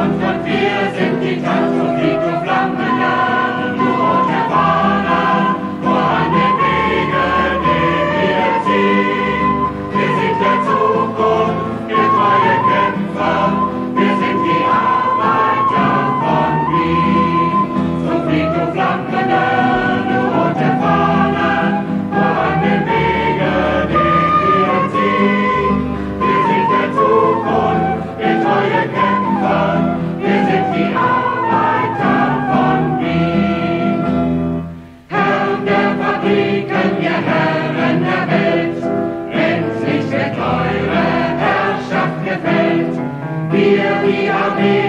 und wir sind die Tanz- und Flammen, du rote Fahne, voran den Wege, den wir ziehen. Wir sind der Zukunft, wir treue Kämpfer, wir sind die Arbeiter von Wien. So flieg du Flammende, du rote Fahne, voran den Wege, den wir ziehen. Wir sind der Zukunft, wir treue Kämpfer, wir sind die Arbeiter von Wien. Herren der Fabriken, ihr Herren der Welt, endlich wird eure Herrschaft gefällt. Wir, die Armee,